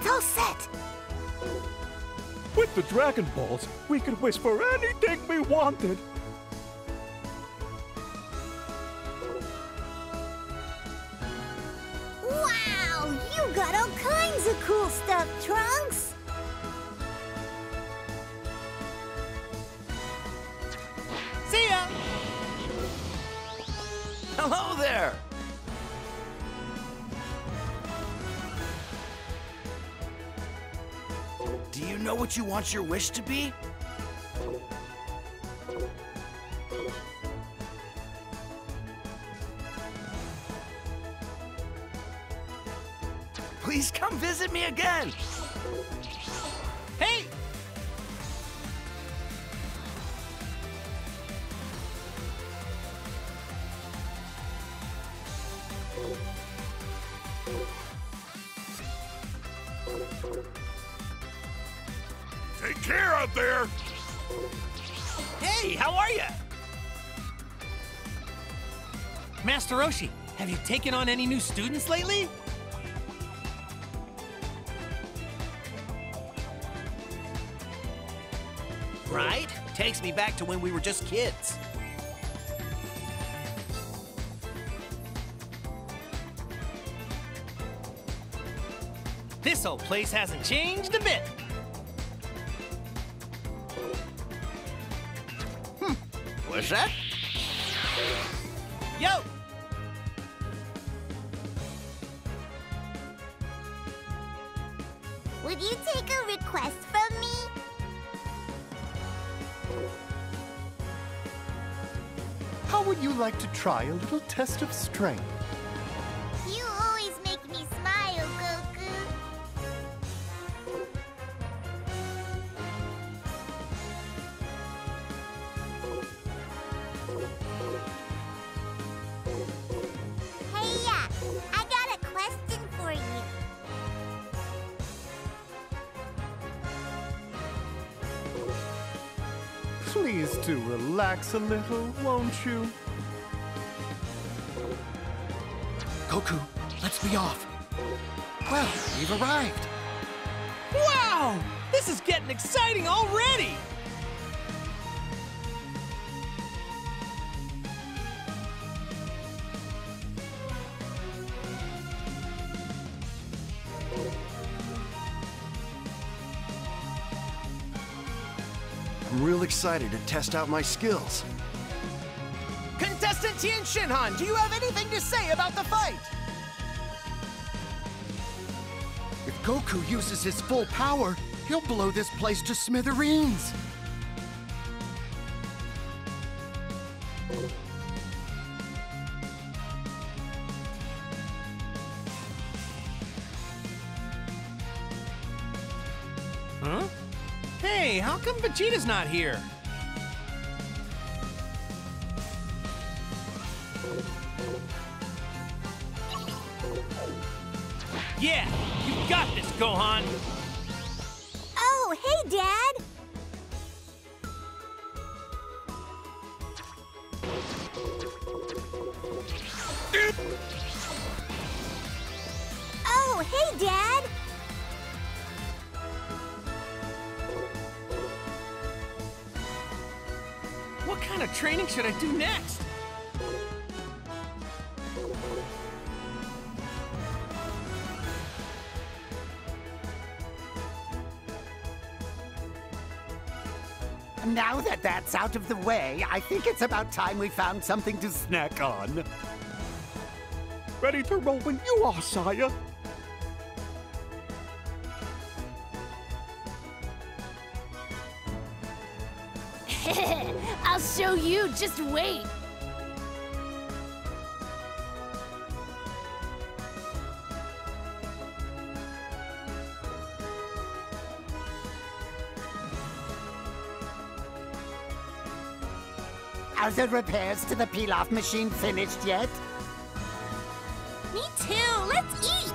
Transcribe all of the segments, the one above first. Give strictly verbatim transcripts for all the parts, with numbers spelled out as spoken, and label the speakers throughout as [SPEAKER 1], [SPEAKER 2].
[SPEAKER 1] all set.
[SPEAKER 2] With the Dragon Balls, we could wish for anything we wanted.
[SPEAKER 1] Wow, you got all kinds of cool stuff, Trunks.
[SPEAKER 3] See ya!
[SPEAKER 4] Hello there! Do you know what you want your wish to be? Please come visit me again!
[SPEAKER 3] Hey!
[SPEAKER 2] Take care out there!
[SPEAKER 3] Hey, how are ya? Master Roshi, have you taken on any new students lately? Right? Takes me back to when we were just kids. This old place hasn't changed a bit.
[SPEAKER 4] Hmm. What's that?
[SPEAKER 3] Yo!
[SPEAKER 1] Would you take a request from me?
[SPEAKER 5] How would you like to try a little test of strength?
[SPEAKER 1] You always make me smile, Goku. Hey, yeah, I got a question for you.
[SPEAKER 5] Please do relax a little, won't you?
[SPEAKER 4] Goku, let's be off. Well, we've arrived.
[SPEAKER 3] Wow! This is getting exciting already!
[SPEAKER 4] I'm real excited to test out my skills.
[SPEAKER 3] Contestant Tien Shinhan, do you have anything to say about the fight?
[SPEAKER 4] If Goku uses his full power, he'll blow this place to smithereens.
[SPEAKER 3] Huh? Hey, how come Vegeta's not here? Yeah, you got this, Gohan!
[SPEAKER 1] Oh, hey, Dad! Oh, hey, Dad!
[SPEAKER 3] What kind of training should I do next?
[SPEAKER 6] Now that that's out of the way, I think it's about time we found something to snack on.
[SPEAKER 2] Ready to roll when you are, sire.
[SPEAKER 7] I'll show you, just wait.
[SPEAKER 6] Are the repairs to the pilaf machine finished yet?
[SPEAKER 7] Me too, let's eat.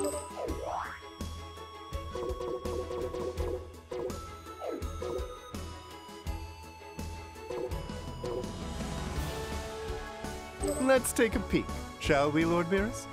[SPEAKER 5] Let's take a peek, shall we, Lord Beerus?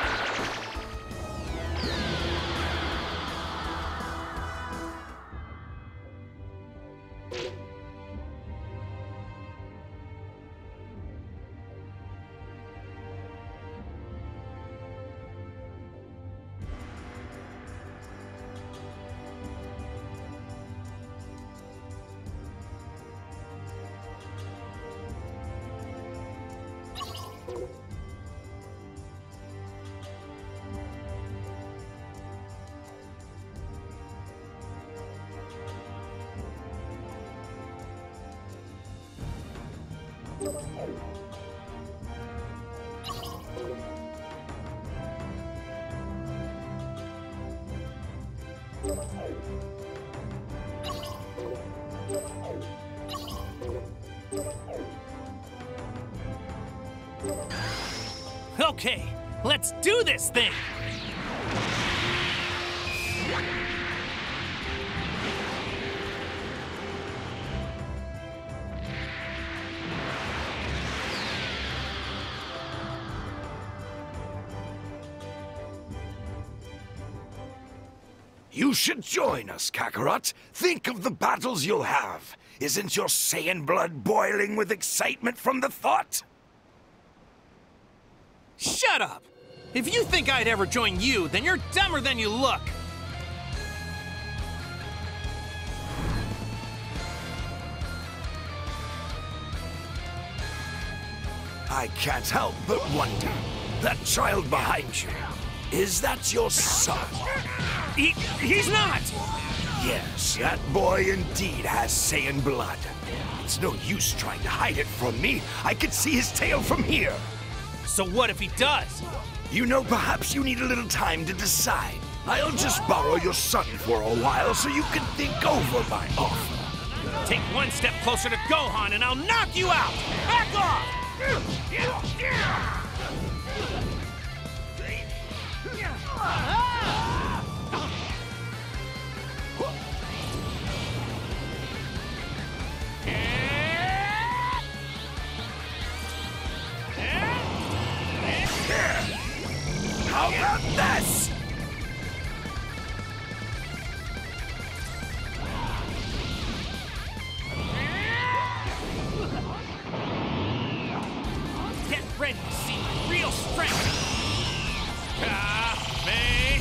[SPEAKER 3] Okay, let's do this thing!
[SPEAKER 8] You should join us, Kakarot. Think of the battles you'll have. Isn't your Saiyan blood boiling with excitement from the thought?
[SPEAKER 3] Shut up! If you think I'd ever join you, then you're dumber than you look!
[SPEAKER 8] I can't help but wonder. That child behind you, is that your son?
[SPEAKER 3] He, he's not!
[SPEAKER 8] Yes, that boy indeed has Saiyan blood. It's no use trying to hide it from me. I can see his tail from here.
[SPEAKER 3] So what if he does?
[SPEAKER 8] You know, perhaps you need a little time to decide. I'll just borrow your son for a while so you can think over my offer.
[SPEAKER 3] Take one step closer to Gohan and I'll knock you out! Back off!
[SPEAKER 8] How about this?
[SPEAKER 3] Get ready to see my real strength! Ka-me-ha-me!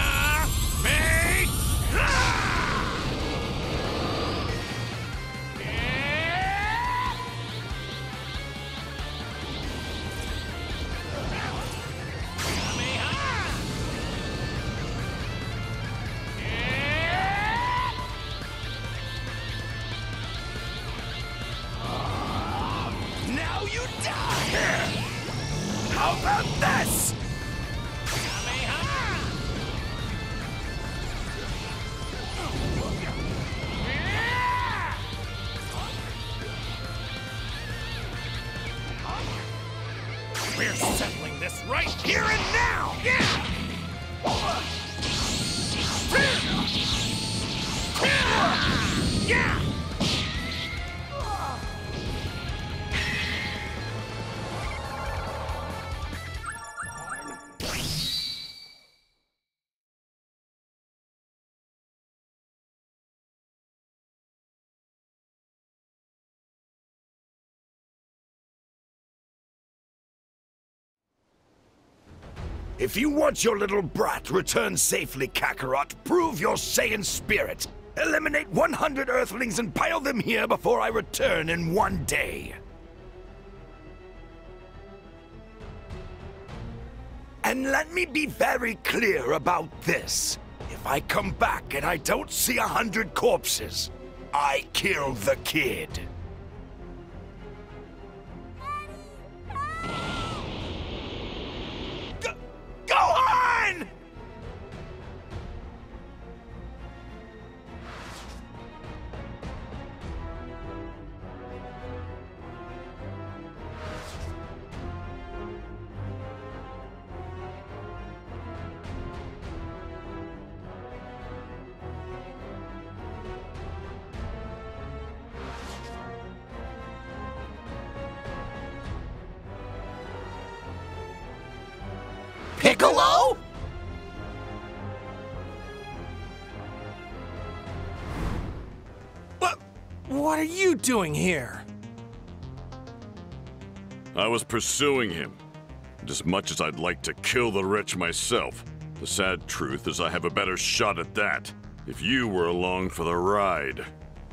[SPEAKER 8] Now you die! How about this?
[SPEAKER 3] We're settling this right here and now! Yeah! Yeah!
[SPEAKER 8] If you want your little brat returned safely, Kakarot, prove your Saiyan spirit. Eliminate one hundred Earthlings and pile them here before I return in one day. And let me be very clear about this. If I come back and I don't see a hundred corpses, I killed the kid. Go on!
[SPEAKER 6] Piccolo?
[SPEAKER 3] What? What are you doing here?
[SPEAKER 9] I was pursuing him. And as much as I'd like to kill the wretch myself, the sad truth is I have a better shot at that if you were along for the ride.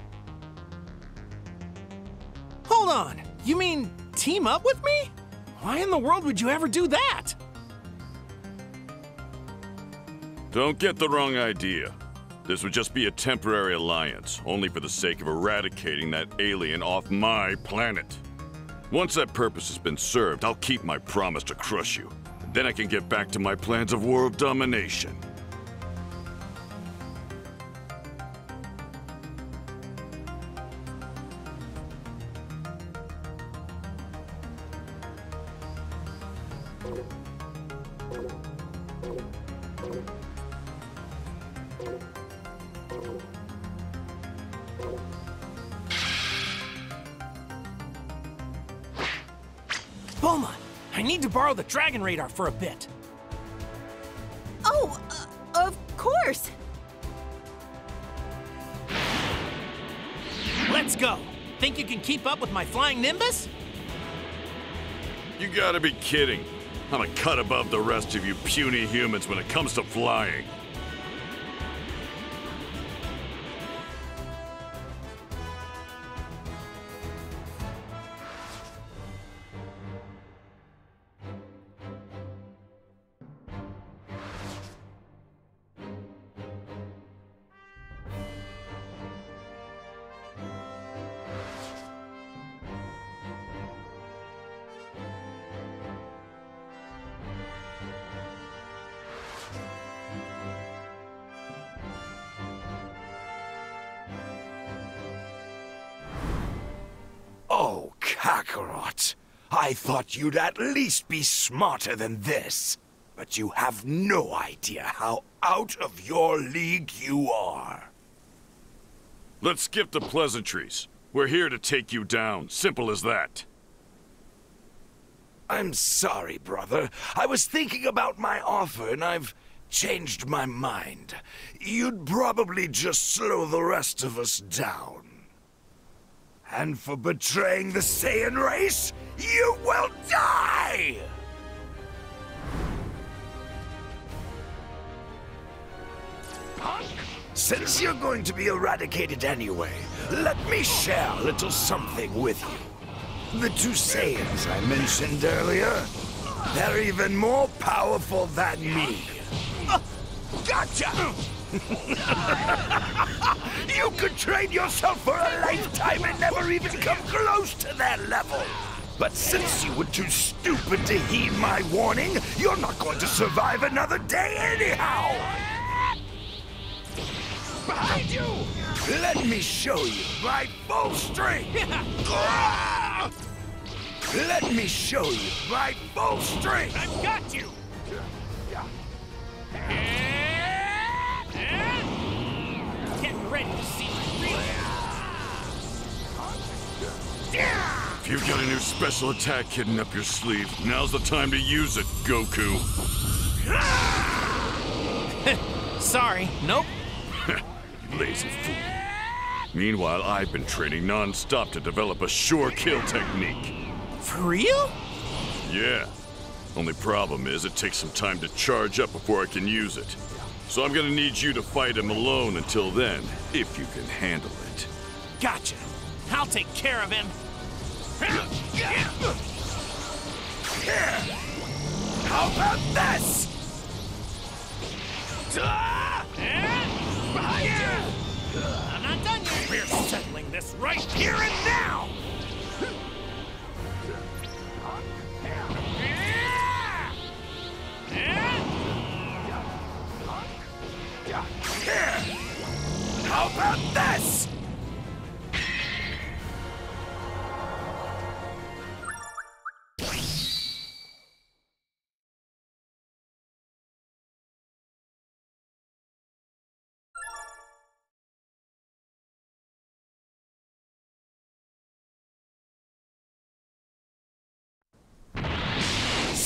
[SPEAKER 3] Hold on. You mean team up with me? Why in the world would you ever do that?
[SPEAKER 9] Don't get the wrong idea. This would just be a temporary alliance, only for the sake of eradicating that alien off my planet. Once that purpose has been served, I'll keep my promise to crush you. Then I can get back to my plans of world domination.
[SPEAKER 3] Bulma, I need to borrow the Dragon Radar for a bit.
[SPEAKER 7] Oh, uh, of course.
[SPEAKER 3] Let's go. Think you can keep up with my flying Nimbus?
[SPEAKER 9] You gotta be kidding. I'm a cut above the rest of you puny humans when it comes to flying.
[SPEAKER 8] Oh, Kakarot. I thought you'd at least be smarter than this. But you have no idea how out of your league you are.
[SPEAKER 9] Let's skip the pleasantries. We're here to take you down. Simple as that.
[SPEAKER 8] I'm sorry, brother. I was thinking about my offer and I've changed my mind. You'd probably just slow the rest of us down. And for betraying the Saiyan race, you will die! Since you're going to be eradicated anyway, let me share a little something with you. The two Saiyans I mentioned earlier, they're even more powerful than me. Uh, gotcha! You could train yourself for a lifetime and never even come close to their level. But since you were too stupid to heed my warning, you're not going to survive another day anyhow! Behind you! Let me show you my full strength! Let me show you my full strength!
[SPEAKER 3] I've got you! Getting ready to see my real.
[SPEAKER 9] If you've got a new special attack hidden up your sleeve, now's the time to use it, Goku.
[SPEAKER 3] Sorry, nope.
[SPEAKER 9] You lazy fool. Meanwhile, I've been training non-stop to develop a sure kill technique.
[SPEAKER 3] For real?
[SPEAKER 9] Yeah. Only problem is it takes some time to charge up before I can use it. So I'm gonna need you to fight him alone until then, if you can handle it.
[SPEAKER 3] Gotcha. I'll take care of him.
[SPEAKER 8] How about this?
[SPEAKER 3] I'm not done yet. We're settling this right here and now.
[SPEAKER 8] How about this?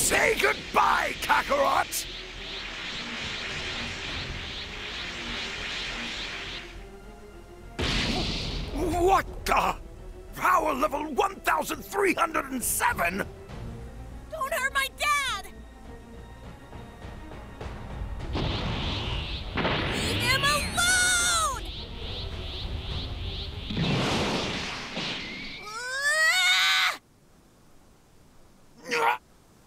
[SPEAKER 8] Say goodbye, Kakarot! What the? Power level one thousand three hundred seven?
[SPEAKER 7] Don't hurt my dad! Leave him alone! Ah!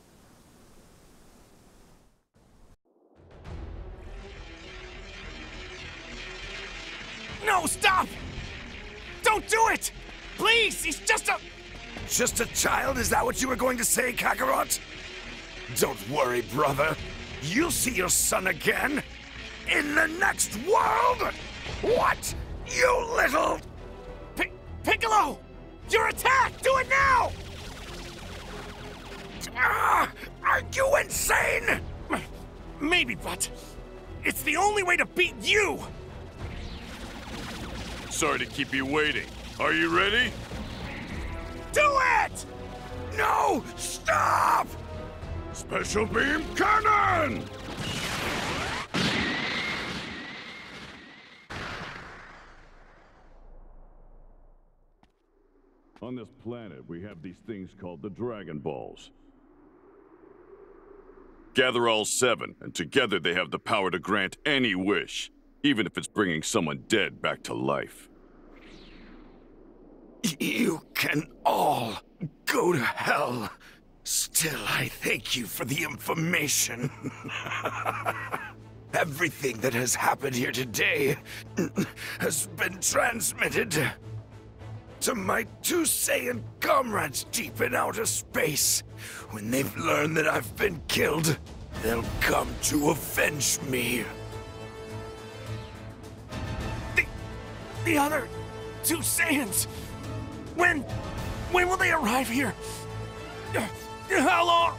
[SPEAKER 3] No, stop! Don't do it! Please, he's just a...
[SPEAKER 8] Just a child? Is that what you were going to say, Kakarot? Don't worry, brother. You'll see your son again. In the next world! What? You little...
[SPEAKER 3] P Piccolo! Your attack! Do it now!
[SPEAKER 8] Ah, are you insane?
[SPEAKER 3] Maybe, but... it's the only way to beat you!
[SPEAKER 9] Sorry to keep you waiting. Are you ready?
[SPEAKER 3] Do it!
[SPEAKER 8] No! Stop!
[SPEAKER 9] Special Beam Cannon! On this planet, we have these things called the Dragon Balls. Gather all seven, and together they have the power to grant any wish, even if it's bringing someone dead back to life.
[SPEAKER 8] You can all go to hell. Still, I thank you for the information. Everything that has happened here today has been transmitted to my two Saiyan comrades deep in outer space. When they've learned that I've been killed, they'll come to avenge me.
[SPEAKER 3] The... the other two Saiyans... When... when will they arrive here? Uh, How long?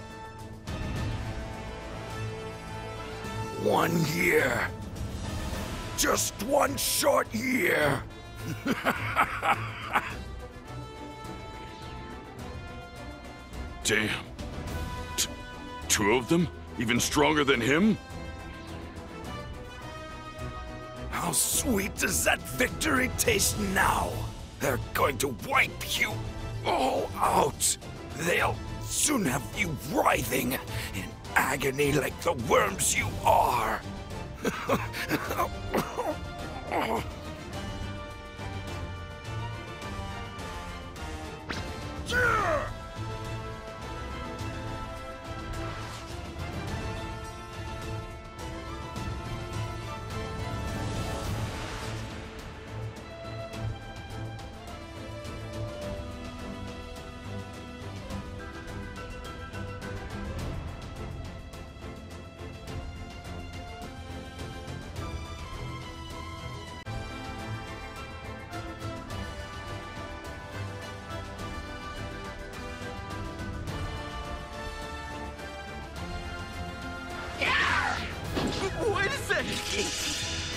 [SPEAKER 8] One year. Just one short year.
[SPEAKER 9] Damn. T- two of them? Even stronger than him?
[SPEAKER 8] How sweet does that victory taste now? They're going to wipe you all out. They'll soon have you writhing in agony like the worms you are.
[SPEAKER 3] Wait a second!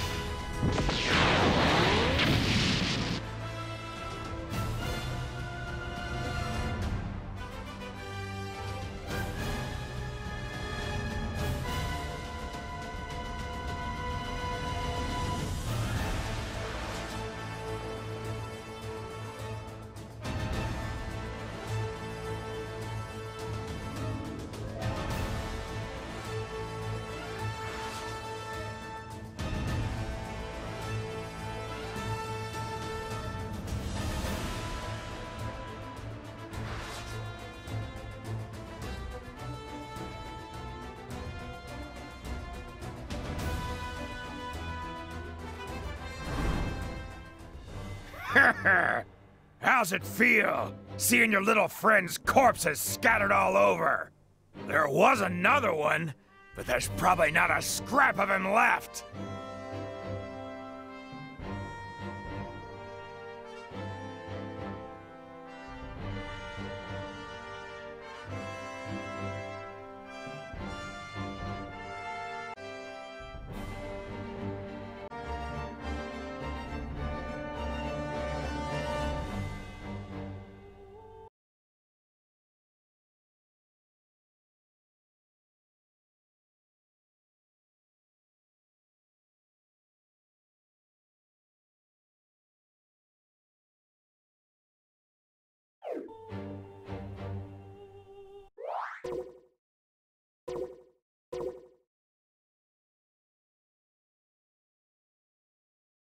[SPEAKER 8] How's it feel, seeing your little friend's corpses scattered all over? There was another one, but there's probably not a scrap of him left.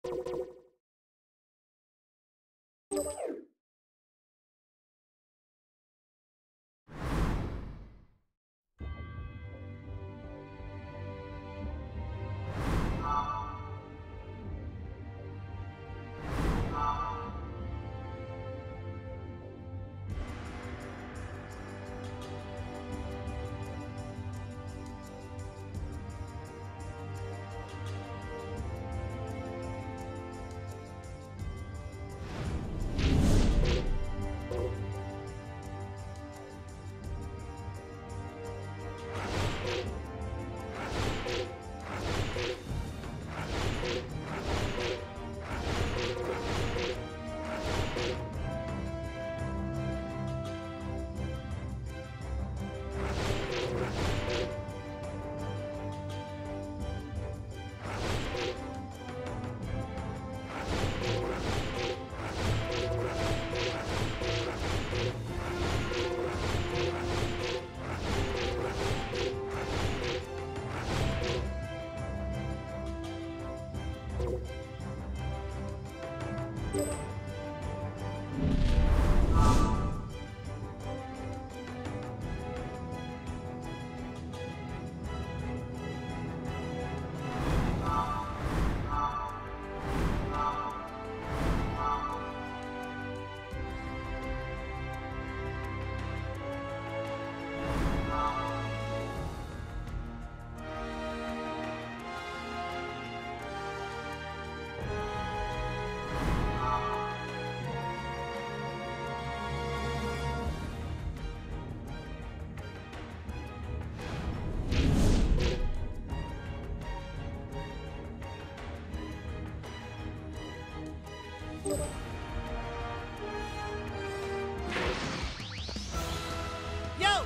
[SPEAKER 7] Yo!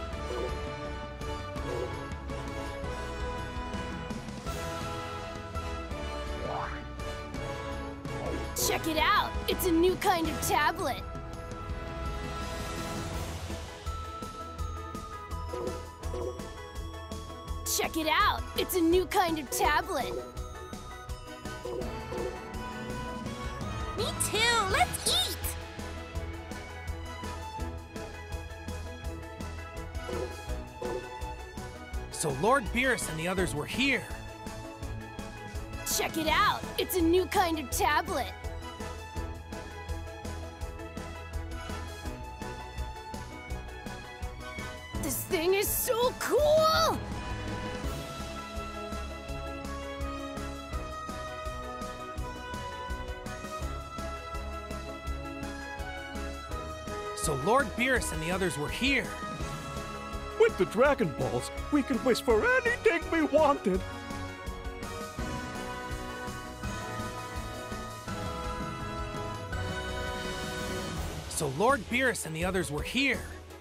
[SPEAKER 10] Check it out! It's a new kind of tablet! Check it out! It's a new kind of tablet!
[SPEAKER 1] Me too! Let's eat!
[SPEAKER 3] So Lord Beerus and the others were here.
[SPEAKER 10] Check it out! It's a new kind of tablet! This thing is so cool!
[SPEAKER 3] So Lord Beerus and the others were here.
[SPEAKER 2] With the Dragon Balls, we could wish for anything we wanted.
[SPEAKER 3] So Lord Beerus and the others were here.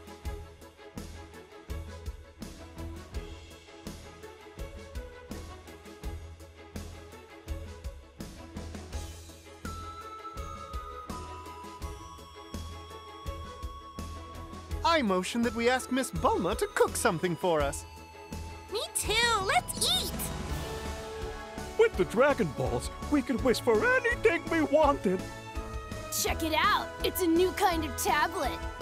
[SPEAKER 5] I motion that we ask Miss Bulma to cook something for us.
[SPEAKER 1] Me too! Let's eat!
[SPEAKER 2] With the Dragon Balls, we could wish for anything we wanted.
[SPEAKER 10] Check it out! It's a new kind of tablet!